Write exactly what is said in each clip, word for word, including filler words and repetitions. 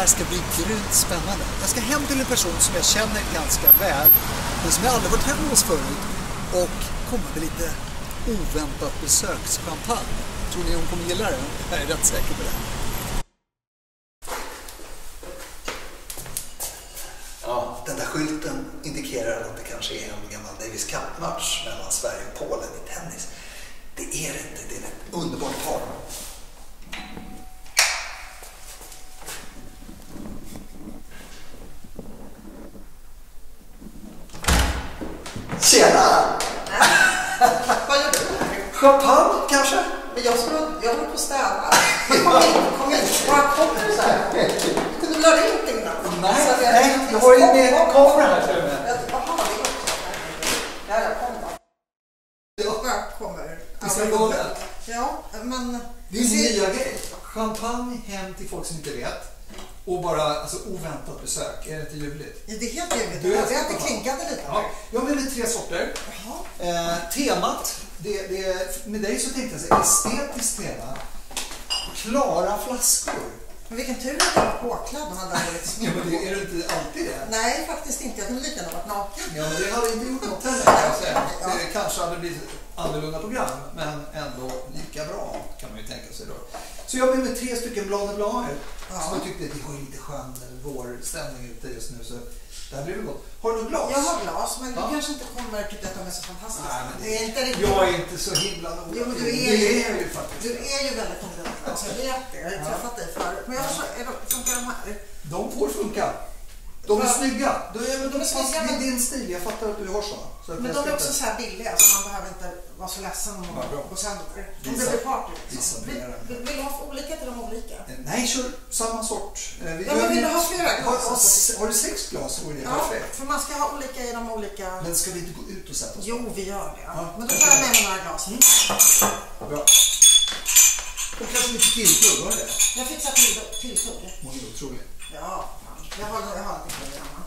här ska bli grymt spännande. Jag ska hem till en person som jag känner ganska väl, men som jag aldrig varit hemma hos förut, och komma med lite oväntat besökschampagne. Tror ni hon kommer gilla det? Jag är rätt säker på det. Ja, den där skylten indikerar att det kanske är en gammal Davis Cup-match mellan Sverige och Polen i tennis. Det är det inte, det är ett underbart par. Tjena! Vad gör du här? Champagne kanske? Men jag skulle jag håller på att städa. Kom in, kom in. Bara kommer du så här. Du kunde väl ha ringt innan? Nej, jag, nej, jag har ju med kamera här till och med. Jaha, det är också. Ja, jag kommer. Jag kommer. Vi ska gå där. Ja, men... Det är en nya grej. Champagne hem till folk som inte vet. Och bara alltså, oväntat besök. Är det inte ljuvligt? Ja, det är helt ljuvligt. Du är det är att det klinkade lite. Ja, jag har med tre sorter. Eh, temat, det, det, med dig så tänkte jag säga estetiskt tema. Klara flaskor. Men vilken tur att jag var påklädd och hade lite snygg. Ja, men det, är det inte alltid det? Nej, faktiskt inte. Jag kunde lika gärna varit naken. Ja, men det hade inte gjort något heller, kan jag säga. Det kanske hade blivit annorlunda program, men ändå lika bra kan man ju tänka sig då. Så jag har med tre stycken Blanc de Blanc ja. Som jag tyckte att det har lite skön vårstämning ute just nu, så det här blir väl gott. Har du något glas? Jag har glas, men ja. Du kanske inte kommer tycka att de är så fantastiska. Nej, men det är inte riktigt... Jag är inte så himla noga. Jo, men du är, det ju, är ju faktiskt. Du är ju väldigt noga med glas, jag vet det. Jag har träffat dig förut. Men jag förstår, är de, funkar de här? De får funka. De är ja. snygga. De är, men de är snygga, det är men... din stil, jag fattar att du har såna. Så att men de är också inte... så här billiga, så man behöver inte vara så ledsen om man går sönder. Om det blir party. Liksom. Vill, vill, vill du ha olika till de olika? Nej, kör samma sort. Vi, ja, men vill du ha flera glas? Har, har du sex glas så är det ja, perfekt. för man ska ha olika i de olika... Men ska vi inte gå ut och sätta oss? Jo, vi gör det. Ja. Men då tar jag med mig några glas. Mm. Bra. Och kanske lite tilltugg, var det? Jag fixar till, tilltugg. Hon är otrolig. Ja, jag har, jag har inte det hemma.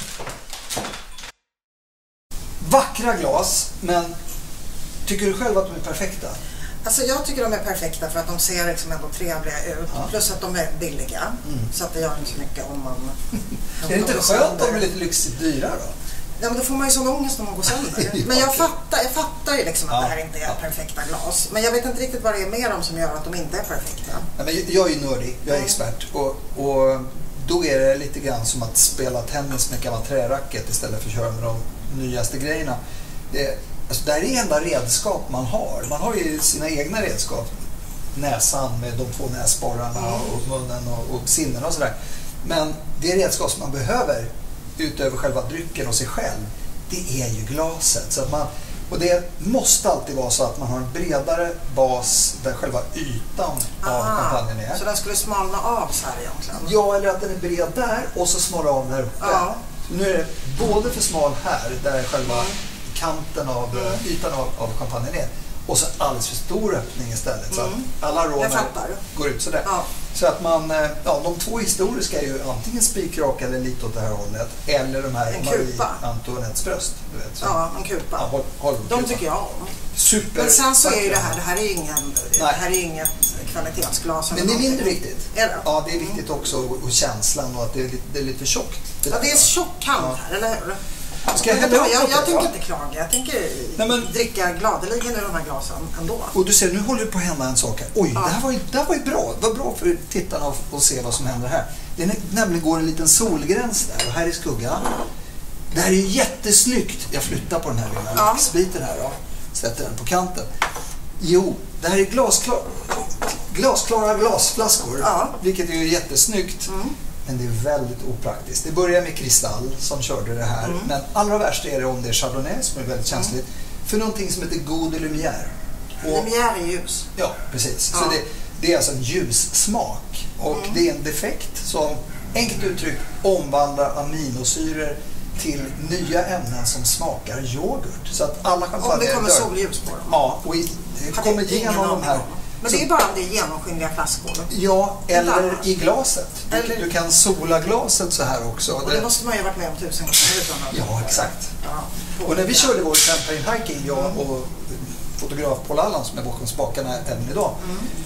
Vackra glas, men tycker du själv att de är perfekta? Alltså jag tycker de är perfekta för att de ser liksom ändå trevliga ut. Ja. Plus att de är billiga. Mm. Så att det gör inte så mycket om man... Är det inte skönt om de är lite lyxigt dyra då? Ja, men då får man ju sån ångest om man går sönder. ja, men jag fattar, jag fattar ju liksom att ja. Det här inte är perfekta glas. Men jag vet inte riktigt vad det är med dem som gör att de inte är perfekta. Ja, men jag är ju nördig, jag är mm. expert. Och, och då är det lite grann som att spela tennis med gammal träracket istället för att köra med de nyaste grejerna. Det, alltså det här är enda redskap man har. Man har ju sina egna redskap. Näsan med de två näsborrarna mm. och munnen och, och sinnen och sådär. Men det redskap som man behöver utöver själva drycken och sig själv, det är ju glaset. Så att man, och det måste alltid vara så att man har en bredare bas där själva ytan Aha, av champagnen är. Så den skulle smalna av så här egentligen? Ja, eller att den är bred där och så smalna av där uppe. Ja. Nu är det både för smal här, där själva mm. kanten av mm. ytan av, av champagnen är, och så alldeles för stor öppning istället. Så mm. att alla aromer går ut sådär. Ja. Så att man, ja, de två historiska är ju antingen spikrak eller lite åt det här hållet, eller de här Marie Antoinettes bröst. Du vet, så. Ja, en kupa. Ja, håll, håll, de kupa. Tycker jag om. Super. Men sen så är ju det här, det här är ju ingen, det här är inget kvalitetsglas. Men det är mindre viktigt. Är det? Ja, det är viktigt också, och, och känslan och att det är lite, det är lite tjockt. Det ja, det är en tjock kant ja. Här, eller hur? Ska jag, jag, jag, jag, jag tänker inte klaga, jag tänker Nej, men, dricka gladeligen ur de här glasen ändå. Och du ser, nu håller du på att hända en sak här. Oj, ja. det, här var ju, det här var ju bra. Det var bra för tittarna att, att se vad som händer här. Det är nämligen går en liten solgräns där och här är skugga. Det här är ju jättesnyggt. Jag flyttar på den här lilla ja. laxbiten här då. Sätter den på kanten. Jo, det här är glasklar, glasklara glasflaskor. Ja. Vilket är ju jättesnyggt. Mm. Men det är väldigt opraktiskt. Det börjar med kristall som körde det här. Mm. Men allra värst är det om det är Chardonnay som är väldigt känsligt. Mm. För någonting som heter Goût de Lumière. Lumière är ljus. Ja, precis. Ja. Så det, det är alltså en ljussmak. Och mm. det är en defekt som enkelt uttryckt omvandlar aminosyror till nya ämnen som smakar yoghurt. Så att alla champagne om det kommer solljus på dem. Ja, och i, det kommer igenom de här. Men det är bara om det är genomskinliga flaskor. Ja, eller i glaset. Du, eller... du kan sola glaset så här också. Och det, det måste man ju ha varit med om tusen gånger. Ja, exakt. Ja, och när vi körde vår campaign hiking, jag och fotograf Paul Allan som är bakom spakarna även idag, mm.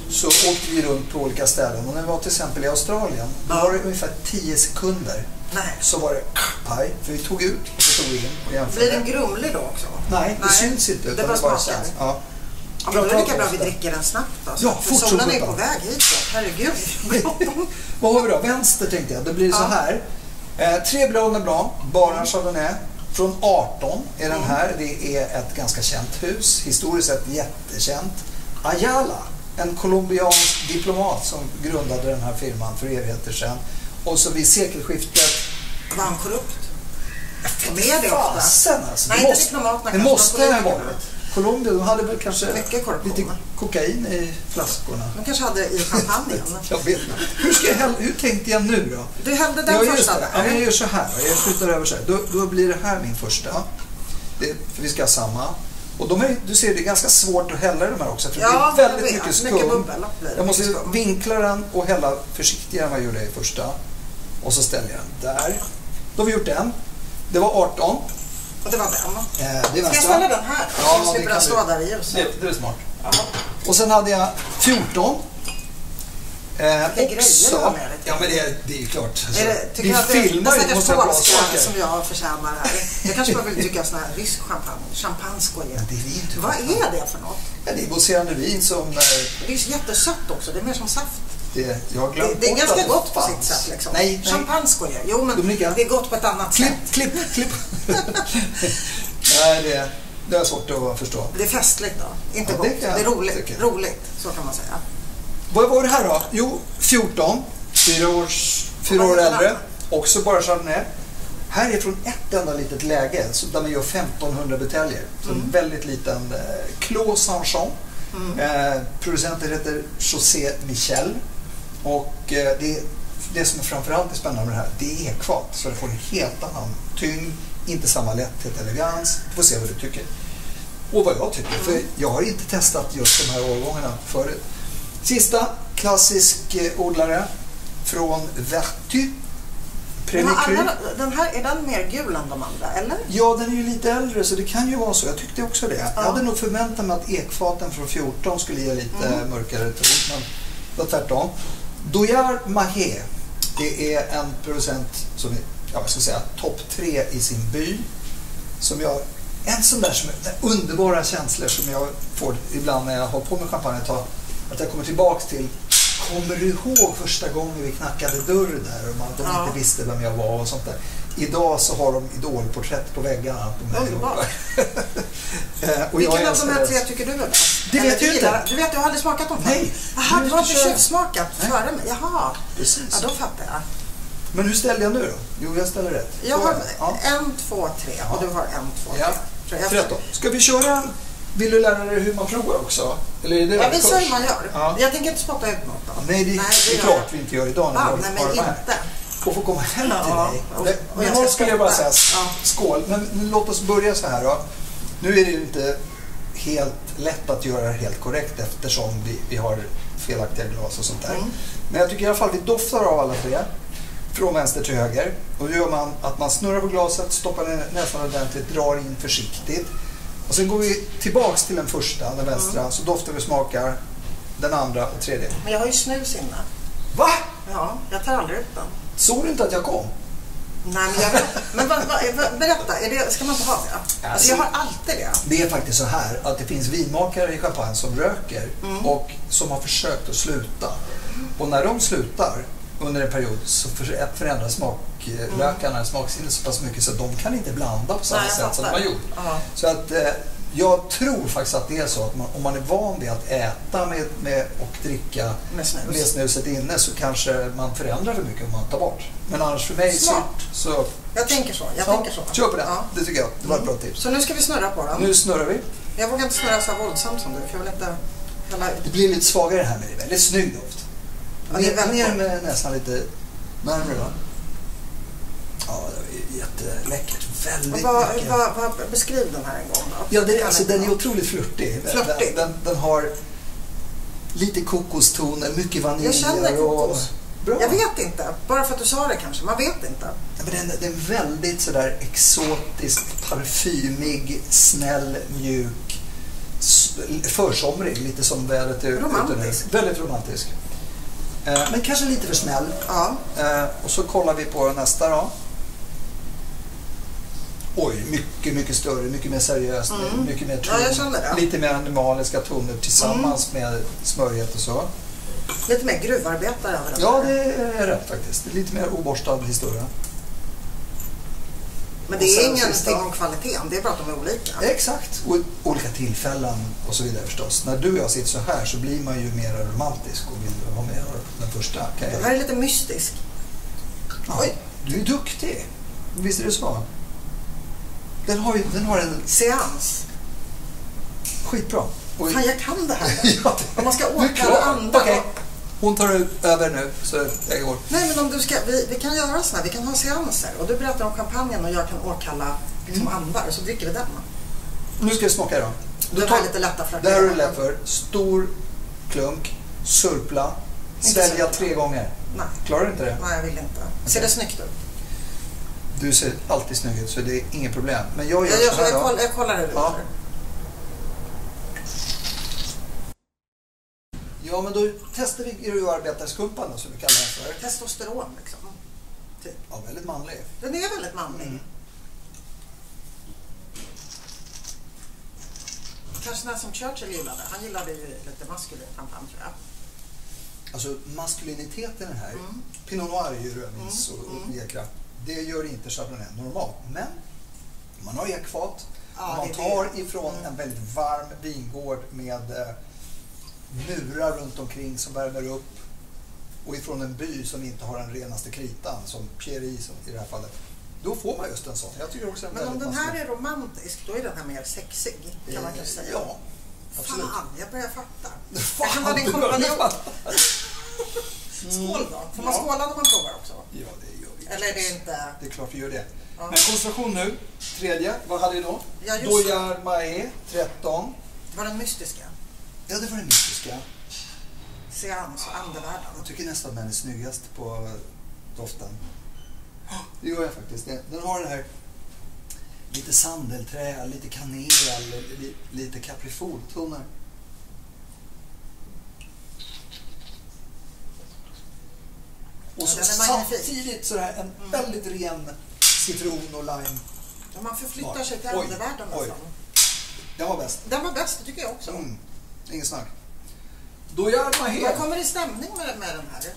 så åkte vi runt på olika ställen. Och när vi var till exempel i Australien, då ja. var det ungefär tio sekunder. Nej. Så var det paj, för vi tog ut och så tog vi in och jämförde. Blir den grumlig då också? Nej, det Nej. syns inte. Utan det bara smakar? Ja. Ja, men då är det lika bra att vi dricker den snabbt då. Ja, för fort solen som är på sjutton. väg hit då. Herregud. Vad har vi då? Vänster tänkte jag. Det blir Ja. så här. Eh, tre Blonde Blanc, bara Chardonnay. Från arton är den här. Det är ett ganska känt hus. Historiskt sett jättekänt. Ayala, en colombiansk diplomat som grundade den här firman för evigheter sedan. Och så vid sekelskiftet... Var han korrupt? Med det ofta? Fasen alltså. Nej, det inte måste, diplomaterna det kanske, måste men ha politikerna. varit. Colombia, de hade väl kanske Mycket korruption. lite kokain i flaskorna. De kanske hade i champagnen. Jag vet inte. Hur, ska jag hälla, hur tänkte jag nu då? Du hällde den Ja, just första det. där. Ja, men jag gör så här. Jag flyttar över så här. Då, då blir det här min första. Det, för vi ska ha samma. Och de är, du ser, det är ganska svårt att hälla de här också. För Ja, det är väldigt jag vet. mycket skum. Mycket bubbel blir det. Jag måste Mycket skum. vinkla den och hälla försiktigare än vad jag gjorde i första. Och så ställer jag den där. Då har vi gjort den. Det var arton. Och det var den. Eh, det är Ska jag nästa. ställa den här? Ja, så det slipper kan den stå du. där i ljuset. Det, det är smart. Ja. Och sen hade jag fjorton. Eh, Vilka grejer du har med dig till. Ja, men det är, det är ju klart. Alltså, Är det, tycker vi du att det filmar är ju, en måste ha bra stackars polska saker. som jag förtjänar här? Jag kanske bara vill dricka sån här rysk champagne. Champagneskoje. Men det är vin, typ. Vad är det för något? Ja, det är mousserande vin som... Eh, Det är ju jättesött också. Det är mer som saft. det, jag har Det, glömt det är bort ganska att det gott på fanns. sitt sätt. Liksom. Nej, nej. Champagneskoje. Jo, men Dominika. det är gott på ett annat Klipp, sätt. klipp, klipp. Nej, det, det är svårt att förstå. Det är festligt då. Inte Ja, gott. det Det, kan jag är roligt. tycka. Roligt, så kan man säga. Vad var det här då? Jo, fjorton. Fyra, års, fyra år äldre. Också bara Chardonnay. Här är från ett enda litet läge så där man gör femtonhundra buteljer. Så Mm. en väldigt liten eh, Clos Saint-Jean. Mm. Eh, producenten heter José Michel. Och eh, det, det som är framförallt är spännande med det här, det är ekfat. Så det får en helt annan tyngd, inte samma lätthet, elegans. Vi får se vad du tycker. Och vad jag tycker, för jag har inte testat just de här årgångarna förut. Sista, klassisk eh, odlare från Vertu. Men har Premier alla, den här, är den mer gul än de andra, eller? Ja, den är ju lite äldre så det kan ju vara så. Jag tyckte också det. Ja. Jag hade nog förväntat mig att ekfaten från fjorton skulle ge lite Mm. mörkare ton, men det var tvärtom. Doyard Mahé, det är en producent som är, ja, jag ska säga, topp tre i sin by. Som jag, en sån där som, underbara känslor som jag får ibland när jag har på med champagne, att jag kommer tillbaks till. Kommer du ihåg första gången vi knackade dörr där och man, de Ja. inte visste vem jag var och sånt där. Idag så har de idolporträtt på väggarna på mig. Underbart. Eh, och Vilken jag av de här älskar tre det. tycker du är bäst? Det Eller vet jag gillar- inte. Du vet, jag har aldrig smakat dem förut. Nej. Jaha, Nu du har ska inte köra. tjuvsmakat Nej. före mig. Jaha, Precis. ja, då fattar jag. Men hur ställde jag nu då? Jo, jag ställer rätt. Jag Så har är det. Ja. en, två, tre och Ja. du har en, två, Ja. tre. Så jag- tretton. Ska vi köra? Vill du lära dig hur man provar också? Eller är det Jag först? visar hur man gör. Ja. Jag tänker inte spotta ut något då. Nej, det, det är gör klart jag. vi inte gör idag när Ah, vi nej, har men de här. inte. Och få komma hem till Ja, dig. och- Det- och Men jag då ska skulle jag bara säga spotta. Ja. skål. Men, men låt oss börja så här då. Nu är det ju inte helt lätt att göra det helt korrekt eftersom vi, vi har felaktiga glas och sånt där. Mm. Men jag tycker i alla fall vi doftar av alla tre. Från vänster till höger. Och då gör man att man snurrar på glaset, stoppar ner näsan ordentligt, drar in försiktigt. Och sen går vi tillbaks till den första, den vänstra. Mm. Så doftar vi, smakar den andra och tredje. Men jag har ju snus inne. Va? Ja, jag tar aldrig ut den. Såg du inte att jag kom? Nej, men jag Men vad, vad, vad, berätta, är det, ska man inte ha det? Alltså, jag har alltid det. Det är faktiskt så här att det finns vinmakare i champagne som röker Mm. och som har försökt att sluta. Och när de slutar under en period så för- förändras smaklökarna, mm. smaksinnet så pass mycket så att de kan inte blanda på samma Nej, jag sätt som de fattar. har gjort. Ja. Så att eh, jag tror faktiskt att det är så att man, om man är van vid att äta med, med och dricka Med snus. med snuset inne så kanske man förändrar för mycket om man tar bort. Men annars för mig så, Smart. så Jag tänker så. Jag ja, tänker så. kör på den. Ja. Det tycker jag. Det var ett bra tips. Så nu ska vi snurra på den. Nu snurrar vi. Jag vågar inte snurra så här våldsamt som du, för jag vill inte hälla ut. Det blir lite svagare här med det. Väldigt snygg doft. Ja, det är Ner, väldigt ner gott. med nästan lite närmare då. Ja, det är jätteläckert. Väldigt Och vad, mycket. vad, vad, beskriv den här en gång då. Ja, det, Kan alltså, inte den är vara- otroligt flörtig. Den, Flörtig. den, den har lite kokostoner, mycket vanilj. Jag känner kokos. Och, bra. Jag vet inte. Bara för att du sa det kanske. Man vet inte. Ja, men den, den är väldigt sådär exotiskt, parfymig, snäll, mjuk. försomrig, lite som vädret är romantisk. Ute nu. Väldigt romantisk. Eh, men kanske lite för snäll. Ja. Eh, och så kollar vi på nästa då. Oj, mycket, mycket större, mycket mer seriöst, mm. mycket mer ton, ja, jag känner det. Lite mer animaliska toner tillsammans mm. med smörighet och så. Lite mer gruvarbetare över det. Ja, det är rätt faktiskt. Lite mer oborstad historia. Men det är ingenting om kvaliteten, det är bara att de är olika. Exakt, och olika tillfällen och så vidare förstås. När du och jag sitter så här så blir man ju mer romantisk och vill ha med den första. Okay. Det här är lite mystisk. Ja, oj, du är duktig. Visst är det så? Den har, ju, den har en... Seans. Skitbra. Och... Fan, jag kan det här. Ja, det... Om man ska åka andra. Okay. Hon tar över nu, så jag går. Nej, men om du ska, vi, vi kan göra så här, vi kan ha seanser. Och du berättar om champagnen och jag kan åkalla liksom mm. andar, så dricker vi den. Nu ska vi smaka då. Du tar lite lätta för. Det här är det lätt för. Stor klunk, surpla, svälja tre gånger. Nej. Klarar du inte det? Nej, jag vill inte. Okay. Ser det snyggt ut? Du ser alltid snygg ut, så det är inget problem. Men jag gör jag, jag, så här jag, då. koll, jag kollar hur det ja. låter. Ja, men då testar vi gruvarbetarskuppan som vi kallar den för. Testosteron liksom. Typ. Ja, väldigt manlig. Den är väldigt manlig. Mm. Kanske den som Churchill gillade. Han gillade ju lite maskulin champagne, tror jag. Alltså maskuliniteten i den här. Mm. Pinot Noir är ju rödvins mm. och uppgekraft. Det gör inte Chardonnay normalt. Men man har ekfat. Ja, man tar det. ifrån mm. en väldigt varm vingård med eh, murar runt omkring som värmer upp. Och ifrån en by som inte har den renaste kritan, som Pierre som i det här fallet. Då får man just en sån. Jag tycker också men om den här är romantisk, då är den här mer sexig, kan eh, man kanske säga. Ja, absolut. Fan, jag börjar fatta. Fan, jag kan ta din kompanjon. Skål då. Får man ja. skåla när man provar också? Ja, det gör vi. Eller är det inte... Det är klart vi gör det. Ja. Men koncentration nu. Tredje, vad hade vi då? Ja, Dojar Mae, tretton. Var den mystiska? Ja, det var den mystiska. Seans och andevärlden. Jag tycker nästan den är snyggast på doften. Det gör jag faktiskt. Den har den här lite sandelträ, lite kanel, lite kaprifoltoner. Och så samtidigt så här en mm. väldigt ren citron och lime. Ja, man förflyttar ja. sig till andevärlden nästan. Den var bäst. Den var bäst, det tycker jag också. Mm. Ingen snack. Då gör man helt. Vad kommer i stämning med, med den här?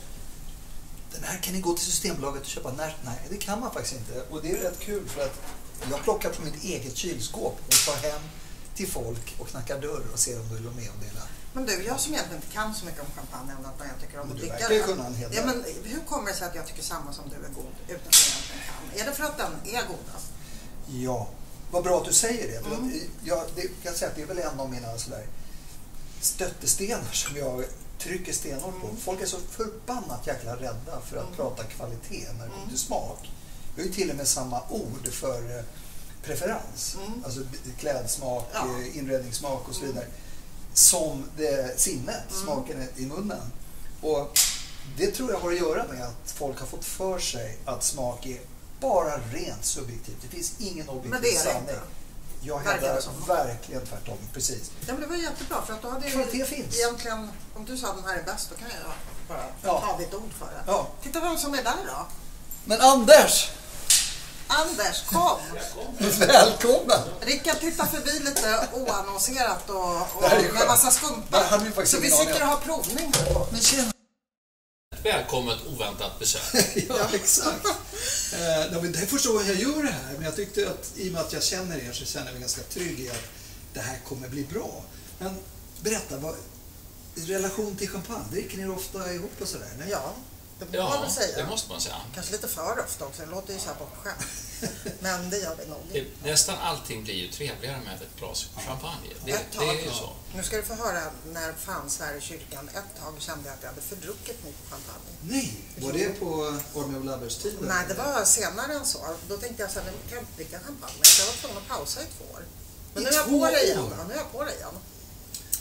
Den här kan ni gå till Systembolaget och köpa. Nej, nej, det kan man faktiskt inte. Och det är rätt kul för att jag plockar från mitt eget kylskåp och tar hem till folk och knackar dörr och ser om de vill vara med och dela. Men du, jag som egentligen inte kan så mycket om champagne annat än jag tycker om att dricka den. Du verkar kunna en hel del. Ja, men hur kommer det sig att jag tycker samma som du är god utan att jag egentligen kan? Är det för att den är godast? Ja, vad bra att du säger det. För mm. att jag det, kan säga att det är väl en av mina sådär stöttestenar som jag trycker stenhårt på. Mm. Folk är så förbannat jäkla rädda för att mm. prata kvalitet när det kommer till smak. Vi har ju till och med samma ord för eh, preferens. Mm. Alltså klädsmak, ja. eh, inredningssmak och så vidare. Mm. Som det sinnet, mm. smaken i munnen. Och det tror jag har att göra med att folk har fått för sig att smak är bara rent subjektivt. Det finns ingen objektiv sanning. Jag hävdar verkligen tvärtom, precis. Ja, men det var jättebra för att då hade kvalitet finns. Egentligen, om du sa att den här är bäst, då kan jag bara ja. ta ditt ord för det. Ja. Titta vem som är där då. Men Anders! Anders, kom! Välkommen! Rickard tittar förbi lite oannonserat och, och med massa skumpa. Så vi sitter och har provning på. Men tjena! Välkommet oväntat besök. Ja, exakt. eh, det är första gången jag gör det här, men jag tyckte att i och med att jag känner er så känner jag mig ganska trygg i att det här kommer bli bra. Men berätta, vad, i relation till champagne, dricker ni ofta ihop och sådär? Nej? Ja, det, ja man säga. det måste man säga. Kanske lite för ofta också, det låter ju så här på skämt. Men det gör vi nog. Det, nästan allting blir ju trevligare med ett glas champagne. Det, det är ju så. Nu ska du få höra, när fanns här i kyrkan ett tag kände jag att jag hade fördruckit mycket champagne. Nej, var det på Army of Lovers tiden? Nej, det var senare än så. Då tänkte jag så här, nu kan jag inte dricka champagne. Jag var tvungen att pausa i två år. Men nu är jag på det igen. Ja, nu är jag på det igen.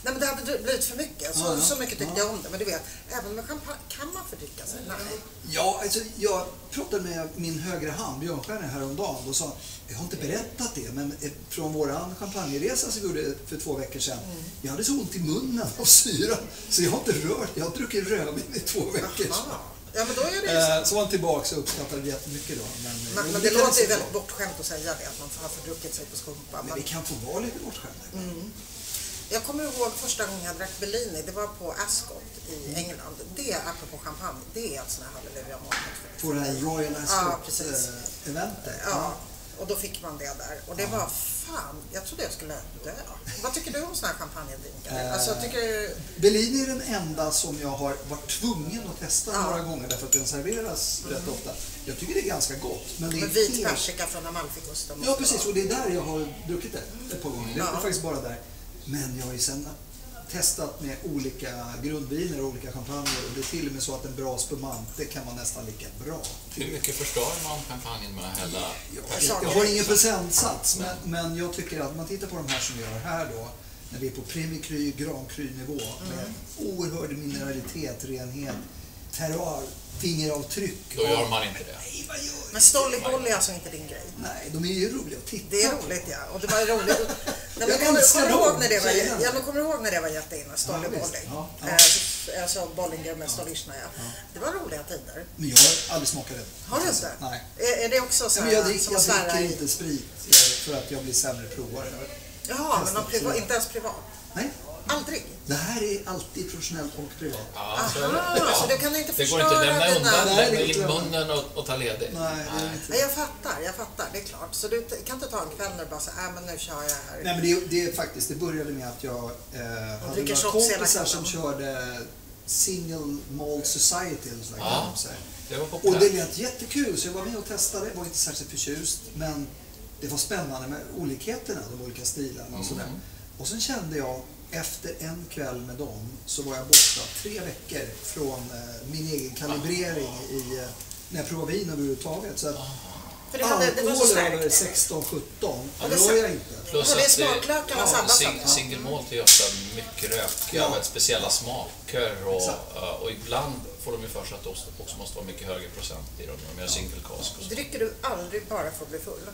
Nej, men det hade blivit för mycket. Så, ja, ja. så mycket tyckte ja. jag om det. Men du vet, även med champagne kan man fördricka sig. Nej. Ja, alltså, jag pratade med min högra hand, Björnstjärna, häromdagen och sa, jag har inte berättat det, men från våran champagneresa som vi gjorde för två veckor sedan, mm. jag hade så ont i munnen av syra, så jag har inte rört, jag har druckit rödvin i två veckor. Aha. Ja, men då är det eh, så var han tillbaka och uppskattade jättemycket då. Men, men, men det, det låter ju väldigt bortskämt att säga det, att man har fördruckit sig på skumpa. Men, men vi kan få vara lite bortskämda. Mm. Jag kommer ihåg första gången jag drack Bellini, det var på Ascot i mm. England. Det, apropå champagne, det är ett sånt här halleluja-moment. På det här Royal Ascot-eventet? Ja, ja, och då fick man det där. Och det ja. var fan, jag trodde jag skulle dö. Vad tycker du om såna här champagnedrinkar? Eh, alltså, tycker... Bellini är den enda som jag har varit tvungen att testa ja. några gånger därför att den serveras mm. rätt ofta. Jag tycker det är ganska gott. Men det är med vit helt... persika från Amalfikusten. Ja, precis. Och det är där jag har druckit det ett par gånger. Det är ja. faktiskt bara där. Men jag har ju sen testat med olika grundviner och olika champagner och det är till och med så att en bra spumante kan man nästan lika bra. Hur mycket förstör man champagnen med att hälla? Jag, jag har ingen procentsats, men, men jag tycker att man tittar på de här som gör här då, när vi är på Premier Cru, Grand Cru-nivå med mm. oerhörd mineralitet, renhet, terroir, fingeravtryck. Då gör man inte det. Nej, vad gör men Stolly är alltså inte din grej? Nej, de är ju roliga att titta. Det är roligt, ja. Och det var roligt. Nej, men kommer, kommer, ihåg när det var, ja, men kommer du ihåg när det var jätteinne? Stolly ja, Bolling. Ja, ja. Eh, alltså Bollinger med Stolishna, ja. ja. Det var roliga tider. Men jag har aldrig smakat det. Har du inte? Nej. Är, är det också så ja, här, jag dricker, som jag svära dricker i... inte sprit för att jag blir sämre provare. Jaha, men priva, inte ens privat? Nej. Aldrig? Det här är alltid professionellt och privat. Ja, så, ja. så du kan inte det förstöra går inte att lämna undan, dina... lämna in munnen och, och ta ledigt. Nej, det är inte. Jag fattar, jag fattar, det är klart. Så du kan inte ta en kväll när du bara säger, äh, men nu kör jag här. Nej, men det, det är faktiskt, det började med att jag eh, hade några kompisar som körde Single Malt Society eller så ja, det var och det lät jättekul, så jag var med och testade, var inte särskilt förtjust, men det var spännande med olikheterna, de olika stilarna och mm. sådär. Och sen kände jag, efter en kväll med dem så var jag borta tre veckor från eh, min egen kalibrering i, eh, när jag provade vin överhuvudtaget. Så att för det hade, det var så starkt. Över sexton sjutton, ja, det rör jag inte. Plus och det är att smaklökarna ja, samma sing, single malt är ju ofta mycket rök, ja. speciella smaker och, och ibland får de ju för sig att det också måste vara mycket högre procent i dem när de gör single cask. Dricker du aldrig bara för att bli full?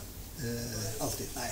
Eh, alltid, nej.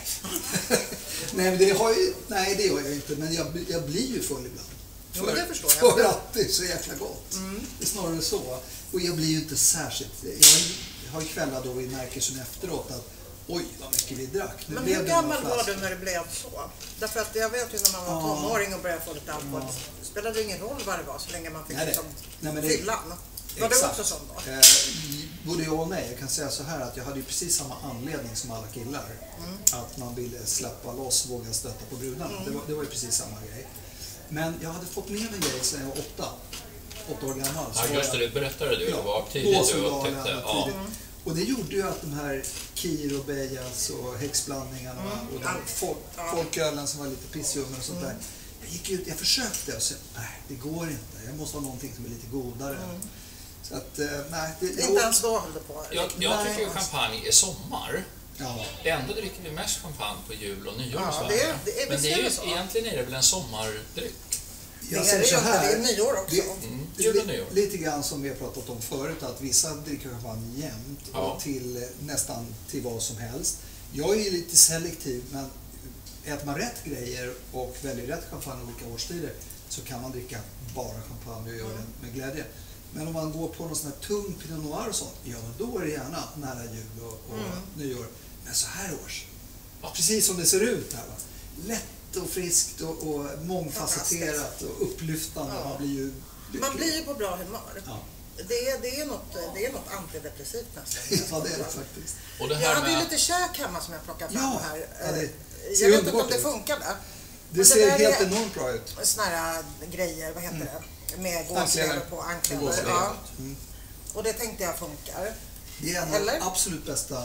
nej, men det har ju, nej, det gör jag inte, men jag, jag blir ju full ibland. För, ja, det förstår jag. För att det är så jäkla gott. Mm. Det är snarare så. Och jag blir ju inte särskilt, jag har ju kvällar då vi märker sen efteråt att oj, vad mycket vi drack. Men hur gammal var du när det blev så? Därför att jag vet ju när man var tonåring och började få lite alkohol, ja. det spelade ingen roll vad det var så länge man fick liksom fyllan. Var exakt. du också sån då? Eh, både jag och nej. Jag kan säga så här att jag hade ju precis samma anledning som alla killar. Mm. Att man ville släppa loss, våga stötta på brudarna. Mm. Det, var, det var ju precis samma grej. Men jag hade fått med en grej sedan jag var åtta. Åtta år gammal. Ja, just det, det berättade du. Ja, var tidigt du upptäckte. Ja. Mm. Och det gjorde ju att de här Kir och Bejas och häxblandningarna mm. och den folk, folkölen som var lite pissjummer och sånt mm. där. Jag gick ut, jag försökte och sa, nej det går inte. Jag måste ha någonting som är lite godare. Mm. Så att, nej, det, inte jag, ens då höll det på. Jag, jag tycker ju champagne är sommar. Ja. Ändå dricker vi mest champagne på jul och nyår. Ja, det är, det är, men det är ju, så. egentligen är det väl en sommardryck. Jag det är det, så här, det är nyår också. Det, mm, jul och nyår. Lite grann som vi har pratat om förut, att vissa dricker champagne jämt ja. och till nästan till vad som helst. Jag är ju lite selektiv, men äter man rätt grejer och väljer rätt champagne i olika årstider så kan man dricka bara champagne och göra mm. det med glädje. Men om man går på någon sån här tung Pinot Noir och sånt, ja då är det gärna nära jul och, och mm. nyår. Men så här års, ja. precis som det ser ut här va. Lätt och friskt och, och mångfacetterat och upplyftande. Ja. Man blir ju lycklig. Man blir ju på bra humör. Ja. Det, är, det, är något, det är något antidepressivt nästan. Ja, det är det faktiskt. Och det här jag hade med... ju lite käk hemma som jag plockade fram ja, här. Ja, det jag vet inte om det funkade. Det ser det helt enormt bra ut. Såna här grejer, vad heter mm. det? Med gåslever på ankläder. Ja. Mm. Och det tänkte jag funkar. Det är en av de absolut bästa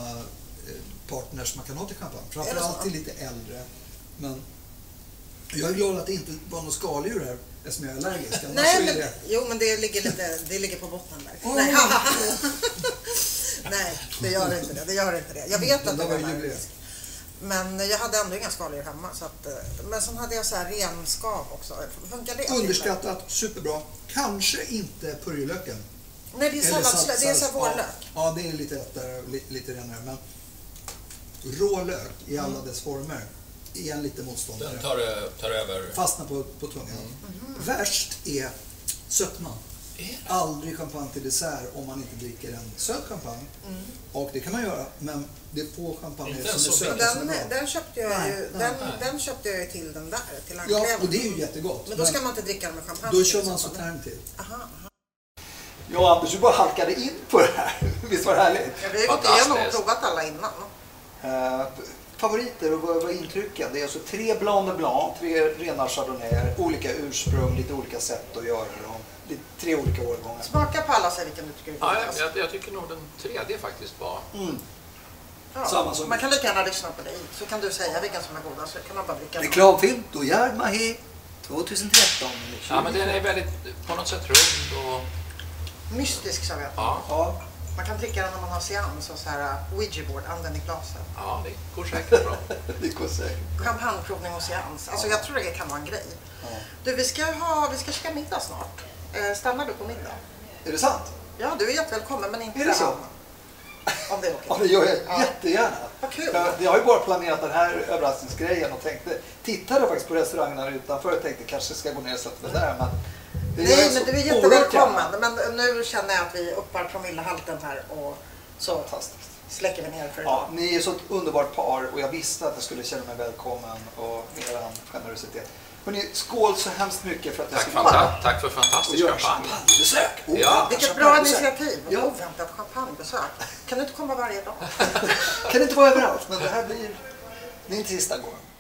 partners man kan ha till champagne. Framförallt till lite äldre. Men jag är glad att det inte var något skaldjur här eftersom jag är allergisk. Nej, men, det... Jo, men det ligger, lite, det ligger på botten där. Oh. Nej. Nej, det gör inte det. Det gör inte det. Jag vet att det var allergisk. Men jag hade ändå inga skaldjur hemma. Så att, men sen hade jag så här renskav också. Funkar det? Underskattat, superbra. Kanske inte purjolöken. Nej, det är salladslök. Det är så vårlök. Ja, ja, det är lite lättare, lite renare. Men rå lök i alla mm. dess former är en lite motståndare. Den tar, tar över. Fastnar på, på tungan. Mm. Mm. Värst är sötman. Aldrig champagne till dessert om man inte dricker en söt champagne. Mm. Och det kan man göra, men det är få champagne som är söta den, som är bra. Den köpte jag nej, ju, nej, den, nej. den köpte jag ju till den där, till ja, och det är ju jättegott. Men då ska men man inte dricka den med champagne. Då kör man Sautern till. Aha, aha. Ja, Anders, du bara halkade in på det här. Visst var det härligt? Ja, vi har gått igenom och provat alla innan. Uh, favoriter och vad, vad är intrycken? Det är alltså tre Blanc de Blanc, tre rena Chardonnayer, olika ursprung, lite olika sätt att göra dem. Tre olika årgångar. Smaka på alla, säg vilken du tycker är ja, jag, jag tycker nog den tredje faktiskt var... Mm. Ja, Samma som man kan lika gärna lyssna på dig, så kan du säga vilken som är godast, så kan man bara dricka. Reklamfilm, Doyard Mahé, tjugohundratretton. Ja, men den är väldigt, på något sätt rund och... mystisk, så vet ja. ja. Man kan dricka den när man har seans och så här Ouija-board, anden i glaset. Ja, det går säkert bra. Det går säkert. Champagneprovning och seans. Alltså ja. jag tror det kan vara en grej. Ja. Du, vi ska ha, vi ska käka middag snart. Eh, stannar du på middag? Är det sant? Ja, du är jättevälkommen, men inte är det så? Om det är okej. Ja, det gör jag ja. jättegärna. Vad kul. Jag, jag har ju bara planerat den här överraskningsgrejen och tänkte, tittade faktiskt på restaurangerna utanför och tänkte kanske ska gå ner och sätta mig där. Men nej, men du är jättevälkommen. Men nu känner jag att vi uppar promillehalten här och så fantastiskt. Släcker vi ner för idag. Ja, ni är så ett underbart par och jag visste att jag skulle känna mig välkommen och med er generositet. Hörrni, skål så hemskt mycket för att jag tack, fanta- tack för fantastisk champagne. Besök. Oh, ja. Vilket bra initiativ. Ja. Oväntat champagnebesök. Kan du inte komma varje dag? Kan inte vara överallt, men det här blir min sista gång.